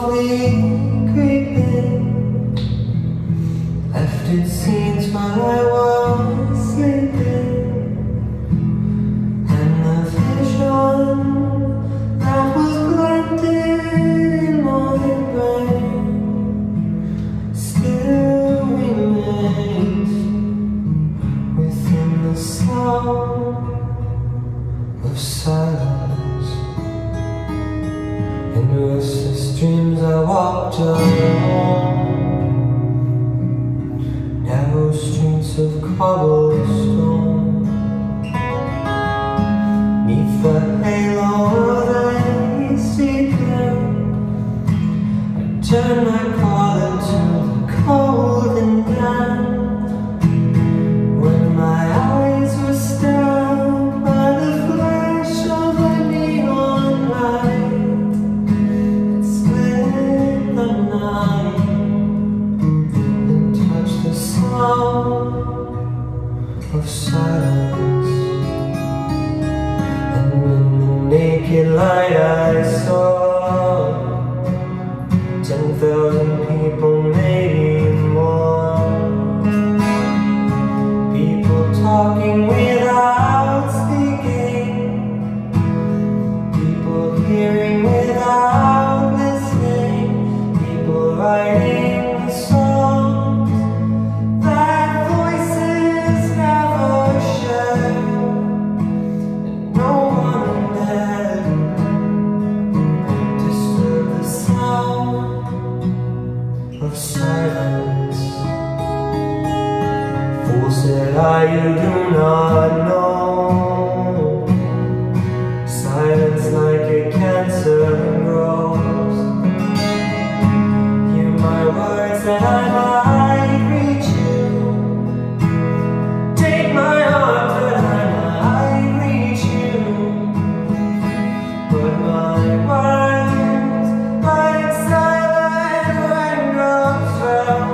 softly creeping, left its scenes while I was sleeping, and the vision that was planted in my brain still remains within the sound of silence. In restless dreams I walked alone, narrow streets of cobblestone. Neath the halo of the street lamp, I turned my collar to the cold and damp. When my eyes were stabbed by the flash of a neon light that split the night and touched the sound of silence. And in the naked light I saw 10,000 people, maybe more. People talking without speaking, people hearing without listening, people writing the songs that voices never share, and no one dared disturb the sound of silence. Fool said I, you do not know. Silence like a cancer grows. Hear my words that I might reach you. Take my heart that I might reach you. But my words, like silent raindrops fell,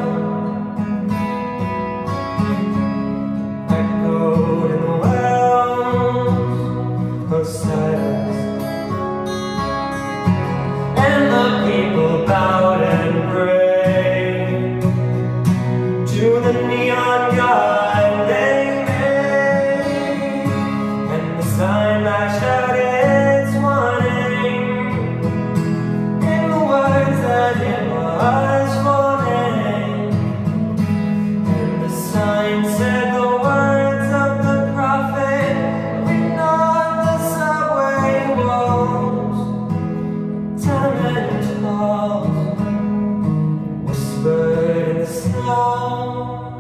echoed in the wells of silence. And the people bowed and prayed to the neon god they made, and the sign lashed out its warning in the words that it was forming. And the sign said the words of the prophet written on the subway walls, tenement halls, whispered in the snow.